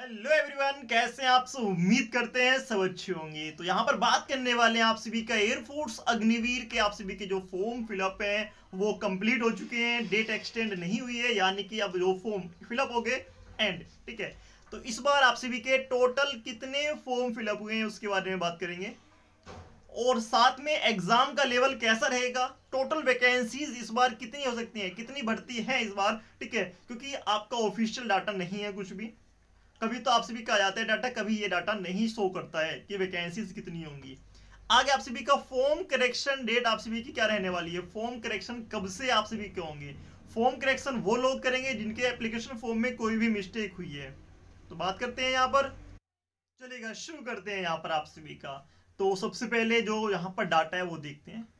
Hello everyone, कैसे हैं आप सब। उम्मीद करते हैं सब अच्छे होंगे। तो यहाँ पर बात करने वाले हैं आप सभी का एयरफोर्स अग्निवीर के आप सभी के जो फॉर्म फिलअप हैं वो कंप्लीट हो चुके हैं। डेट एक्सटेंड नहीं हुई है, यानी कि अब जो फॉर्म फिलअप हो गए एंड। ठीक है, तो इस बार आप सभी के टोटल कितने फॉर्म फिलअप हुए हैं उसके बारे में बात करेंगे, और साथ में एग्जाम का लेवल कैसा रहेगा, टोटल वैकेंसीज इस बार कितनी हो सकती हैं, कितनी भर्ती है इस बार। ठीक है, क्योंकि आपका ऑफिशियल डाटा नहीं है कुछ भी। कभी तो आप सभी का आ जाता है डाटा, कभी ये डाटा नहीं शो करता है कि वैकेंसीज कितनी होंगी। आगे आप सभी का फॉर्म करेक्शन डेट आप सभी की क्या रहने वाली है, फॉर्म करेक्शन कब से आप सभी के होंगे। फॉर्म करेक्शन वो लोग करेंगे जिनके एप्लीकेशन फॉर्म में कोई भी मिस्टेक हुई है। तो बात करते हैं यहाँ पर, चलेगा शुरू करते हैं यहाँ पर आप सभी का। तो सबसे पहले जो यहाँ पर डाटा है वो देखते हैं।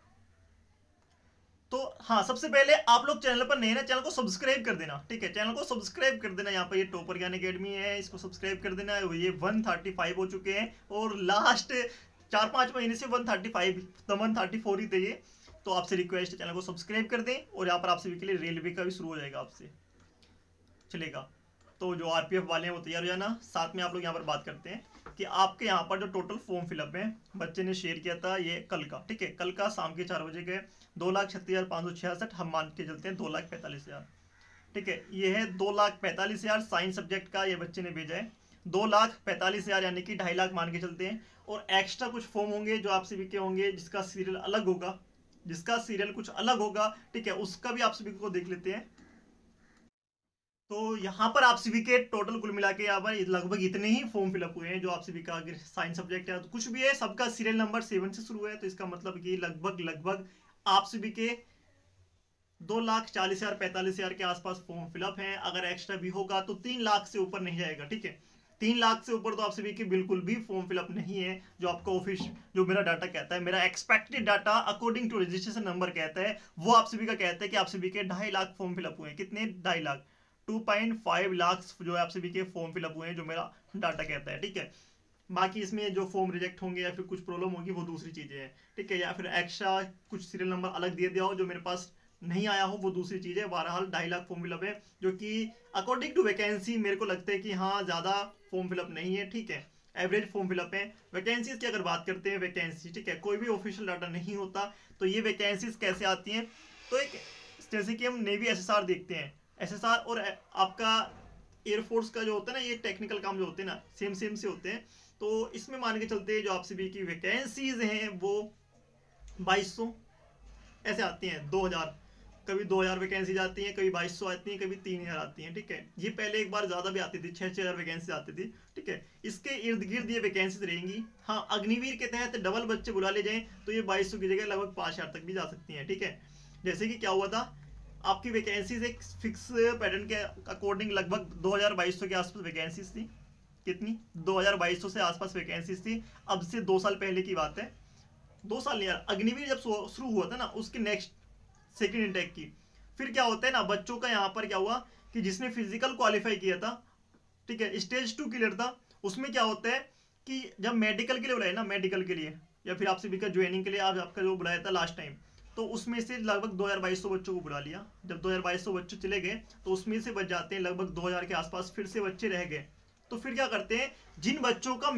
तो हाँ, सबसे पहले आप लोग चैनल पर नए ना, चैनल को सब्सक्राइब कर देना। ठीक है, चैनल को सब्सक्राइब कर देना। यहाँ पर ये टॉपर ज्ञान अकेडमी है, इसको सब्सक्राइब कर देना। ये 135 हो चुके हैं और लास्ट 4-5 महीने से 135 तो 134 ही थे ये। तो आपसे रिक्वेस्ट है चैनल को सब्सक्राइब कर दें। और यहाँ पर आप सभी के लिए रेलवे का भी शुरू हो जाएगा आपसे, चलेगा। तो जो आरपीएफ वाले हैं वो तैयार हो जाना। साथ में आप लोग यहाँ पर बात करते हैं कि आपके यहाँ पर जो टोटल फॉर्म फिलअप है, बच्चे ने शेयर किया था ये कल का। ठीक है, कल का शाम के 4 बजे गए 2,36,566। हम मान के चलते हैं 2,45,000। ठीक है, ये है 2,45,000 साइंस सब्जेक्ट का ये बच्चे ने भेजा है। 2,45,000 यानी कि 2.5 लाख मान के चलते हैं। और एक्स्ट्रा कुछ फॉर्म होंगे जो आप सभी के होंगे, जिसका सीरियल अलग होगा, जिसका सीरियल कुछ अलग होगा। ठीक है, उसका भी आप सभी को देख लेते हैं। तो यहाँ पर आप सभी के टोटल कुल मिला के यहाँ पर लगभग इतने ही फॉर्म फिलअप हुए हैं। जो आप सभी का अगर साइंस सब्जेक्ट है तो कुछ भी है, सबका सीरियल नंबर 7 से शुरू है। तो इसका मतलब कि लगभग आप सभी के 2,40,000 45,000 के आसपास फॉर्म फिलअप हैं। अगर एक्स्ट्रा भी होगा तो 3 लाख से ऊपर नहीं जाएगा। ठीक है, 3 लाख से ऊपर तो आप सभी के बिल्कुल भी फॉर्म फिलअप नहीं है। जो आपका ऑफिस, जो मेरा डाटा कहता है, मेरा expected data according to registration number कहता है, वो आप सभी का कहता है कि आप सभी के 2.5 लाख फॉर्म फिलअप हुए हैं। कितने? 2.5 लाख, 2.5 लाख जो है आप सभी के फॉर्म फिलअप हुए हैं, जो मेरा डाटा कहता है। ठीक है, बाकी इसमें जो फॉर्म रिजेक्ट होंगे या फिर कुछ प्रॉब्लम होगी वो दूसरी चीजें हैं। ठीक है, या फिर एक्स्ट्रा कुछ सीरियल नंबर अलग दे दिया हो जो मेरे पास नहीं आया हो, वो दूसरी चीज है। बहरहाल 2.5 लाख फॉर्म फिलअप है, जो कि अकॉर्डिंग टू वैकेंसी मेरे को लगता है कि हाँ, ज्यादा फॉर्म फिलअप नहीं है। ठीक है, एवरेज फॉर्म फिलअप है। वैकेंसीज की अगर बात करते हैं, वैकेंसी, ठीक है, कोई भी ऑफिशियल डाटा नहीं होता। तो ये वैकेंसीज कैसे आती हैं, तो एक जैसे कि हम नेवी एसएसआर देखते हैं, एसएसआर और आपका एयरफोर्स का जो होता है ना, ये टेक्निकल काम जो होते हैं ना, सेम सेम से होते हैं। तो इसमें मान के चलते हैं जो आप सभी की वैकेंसीज हैं वो 2,200 ऐसे आती हैं। 2,000, कभी 2,000 वैकेंसी आती हैं, कभी 2,200 आती हैं, कभी 3,000 आती हैं। ठीक है, ये पहले एक बार ज्यादा भी आती थी, 6,000 वैकेंसी आती थी। ठीक है, इसके इर्द गिर्द ये वैकेंसीज रहेंगी। हाँ, अग्निवीर के तहत डबल बच्चे बुला ले जाएं तो ये 2,200 की जगह लगभग 5,000 तक भी जा सकती हैं। ठीक है, जैसे कि क्या हुआ था, आपकी वैकेंसीज एक फिक्स पैटर्न के अकॉर्डिंग लगभग 2,200 के आसपास वैकेंसीज थी। कितनी? 2,200 से आसपास वैकेंसीज थी। अब से 2 साल पहले की बात है, 2 साल नहीं यार, अग्निवीर जब शुरू हुआ था ना, उसके नेक्स्ट सेकंड इंटेक की। फिर क्या होता है ना, बच्चों का यहाँ पर क्या हुआ कि जिसने फिजिकल क्वालिफाई किया था, ठीक है, स्टेज 2 क्लियर था, उसमें क्या होता है कि जब मेडिकल के लिए बुलाया ना, मेडिकल के लिए या फिर आपसे भी ज्वाइनिंग के लिए आज आपका जो बुलाया था लास्ट टाइम, तो उसमें से लगभग 2,200 बच्चों को बुला लिया। जब 2,200 बच्चे चले गए तो उसमें से बच जाते हैं लगभग 2,000 के आसपास फिर से बच्चे रह गए। तो फिर क्या करते हैं, जिन बच्चों का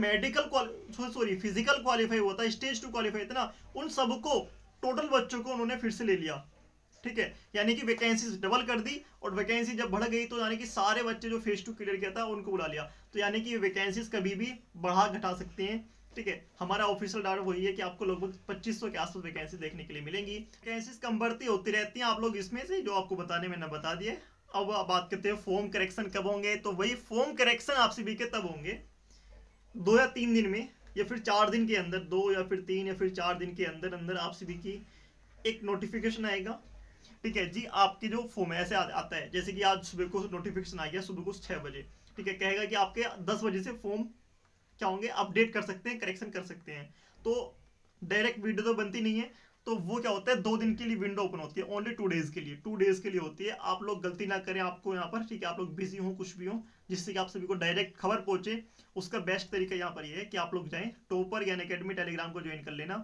फिजिकल क्वालिफाई हुआ था, स्टेज 2 क्वालिफाई था ना, उन सबको, टोटल बच्चों को उन्होंने फिर से ले लिया। ठीक है, यानी कि वैकेंसी डबल कर दी। और वैकेंसी जब बढ़ गई तो यानी कि सारे बच्चे जो फेज 2 क्लियर किया था उनको बुला लिया। तो यानी कि वैकेंसीज कभी भी बढ़ा घटा सकते हैं। ठीक है, हमारा ऑफिशियल डाटा वही है कि आपको लगभग 2,500 के आसपास वैकेंसी देखने के लिए मिलेंगी। वैकेंसीज कम बढ़ती होती रहती हैं, आप लोग इसमें से जो आपको बताने में ना बता दिए। अब बात करते हैं फॉर्म करेक्शन कब होंगे। तो वही फॉर्म करेक्शन आप सभी के तब होंगे 2 या 3 दिन में, या फिर 4 दिन के अंदर, 2 या फिर 3 या फिर 4 दिन के अंदर अंदर आप सभी की एक नोटिफिकेशन आएगा। ठीक है जी, आपके जो फॉर्म ऐसे आता है, जैसे कि आज सुबह को नोटिफिकेशन आ गया, सुबह को 6 बजे। ठीक है, कहेगा कि आपके 10 बजे से फॉर्म क्या होंगे, अपडेट कर सकते हैं, करेक्शन कर सकते हैं। तो डायरेक्ट वीडियो तो बनती नहीं है, तो वो क्या होता है, 2 दिन के लिए विंडो ओपन होती है, ओनली 2 डेज के लिए, 2 डेज के लिए होती है। आप लोग गलती ना करें आपको यहाँ पर, ठीक है, आप लोग बिजी हो कुछ भी हो, जिससे कि आप सभी को डायरेक्ट खबर पहुंचे। उसका बेस्ट तरीका यहाँ पर ये है कि आप लोग जाएं टॉपर ज्ञान अकेडमी टेलीग्राम को ज्वाइन कर लेना।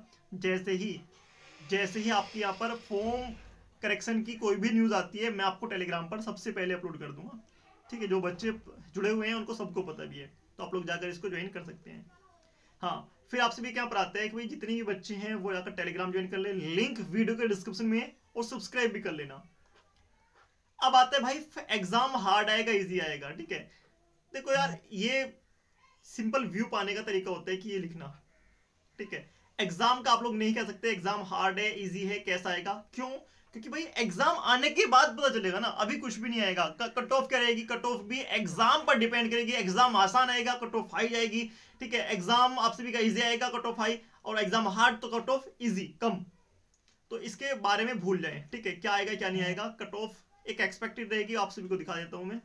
जैसे ही आपके यहाँ पर फॉर्म करेक्शन की कोई भी न्यूज आती है, मैं आपको टेलीग्राम पर सबसे पहले अपलोड कर दूंगा। ठीक है, जो बच्चे जुड़े हुए हैं उनको सबको पता भी है, तो आप लोग जाकर इसको ज्वाइन कर सकते हैं। हाँ, फिर आपसे भी क्या पर आता है कि भाई जितने भी बच्चे हैं वो जाकर टेलीग्राम ज्वाइन कर ले, लिंक वीडियो के डिस्क्रिप्शन में है, और सब्सक्राइब भी कर लेना। अब आता है भाई एग्जाम हार्ड आएगा इजी आएगा, ठीक है। देखो यार, ये सिंपल व्यू पाने का तरीका होता है कि ये लिखना, ठीक है। एग्जाम का आप लोग नहीं कह सकते एग्जाम हार्ड है इजी है कैसा आएगा, क्यों? क्योंकि भाई एग्जाम आने के बाद पता चलेगा ना, अभी कुछ भी नहीं आएगा। कट ऑफ क्या रहेगी, कट ऑफ भी एग्जाम पर डिपेंड करेगी। एग्जाम आसान आएगा कट ऑफ हाई जाएगी, ठीक है। एग्जाम आपसे भी इजी आएगा कट ऑफ हाई, और एग्जाम हार्ड तो कट ऑफ इजी कम। तो इसके बारे में भूल जाए, ठीक है, क्या आएगा क्या नहीं आएगा। कट ऑफ एक एक्सपेक्टेड रहेगी, आप सभी को दिखा देता हूं मैं।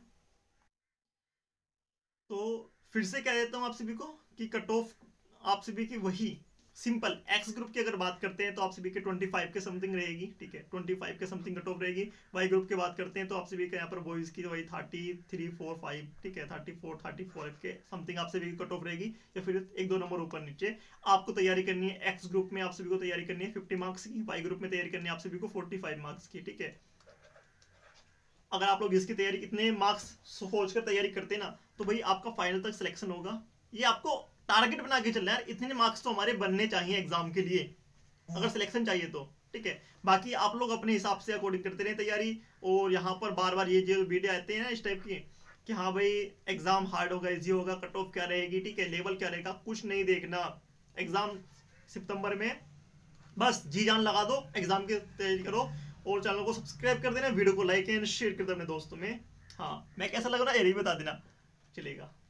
तो फिर से कह देता हूं आप सभी को कि कट ऑफ आप सभी की वही सिंपल एक्स ग्रुप की अगर बात करते हैं तो आप सभी के 25 के समथिंग रहेगी, ठीक है। 25 के समथिंग कट ऑफ रहेगी। वाई ग्रुप की बात करते हैं तो आप सभी के यहाँ पर बॉयज की वही 33, 4, 5, ठीक है, 34 के समथिंग आप सभी की कट ऑफ रहेगी, या फिर 1-2 नंबर ऊपर नीचे। आपको तैयारी करनी है एक्स ग्रुप में, आप सभी को तैयारी करनी है 50 मार्क्स की। वाई ग्रुप में तैयारी करनी है आप सभी को 45 मार्क्स की, ठीक है। अगर आप लोग इसकी तैयारी इतने मार्क्स सोच कर तैयारी करते ना, तो भाई आपका फाइनल तक सिलेक्शन होगा। ये आपको टारगेट बना के चलना है यार, इतने मार्क्स तो हमारे बनने चाहिए एग्जाम के लिए अगर सिलेक्शन चाहिए तो, ठीक है। बाकी आप लोग अपने हिसाब से अकॉर्डिंग करते रहे तैयारी। और यहाँ पर बार बार ये जो वीडियो आते हैं ना इस टाइप की कि हाँ भाई एग्जाम हार्ड होगा इजी होगा, कट ऑफ क्या रहेगी, ठीक है, लेवल क्या रहेगा, कुछ नहीं देखना। एग्जाम सितंबर में, बस जी जान लगा दो, एग्जाम की तैयारी करो। और चैनल को सब्सक्राइब कर देना, वीडियो को लाइक एंड शेयर कर देना अपने दोस्तों में। हाँ, मैं कैसा लग रहा है ये भी बता देना, चलेगा।